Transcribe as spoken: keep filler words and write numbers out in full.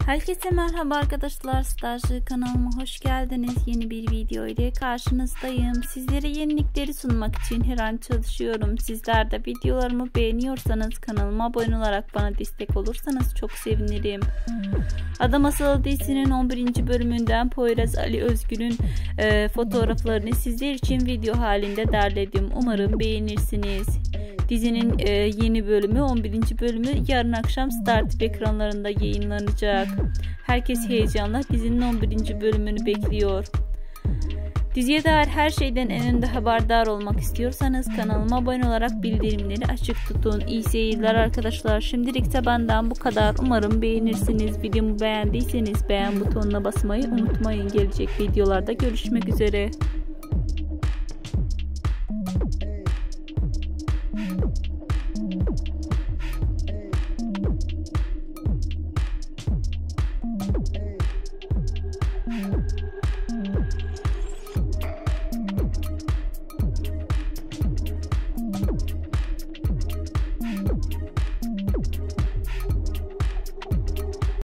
Herkese merhaba arkadaşlar, Starcı kanalıma hoş geldiniz. Yeni bir video ile karşınızdayım. Sizlere yenilikleri sunmak için her an çalışıyorum. Sizler de videolarımı beğeniyorsanız kanalıma abone olarak bana destek olursanız çok sevinirim. Ada Masalı dizisinin on birinci bölümünden Poyraz Ali Özgür'ün e, fotoğraflarını sizler için video halinde derledim. Umarım beğenirsiniz. Dizinin e, yeni bölümü, on birinci bölümü yarın akşam Star T V ekranlarında yayınlanacak. Herkes heyecanla dizinin on birinci bölümünü bekliyor. Diziye dair her şeyden en önde haberdar olmak istiyorsanız kanalıma abone olarak bildirimleri açık tutun. İyi seyirler arkadaşlar. Şimdilik de benden bu kadar. Umarım beğenirsiniz. Videomu beğendiyseniz beğen butonuna basmayı unutmayın. Gelecek videolarda görüşmek üzere.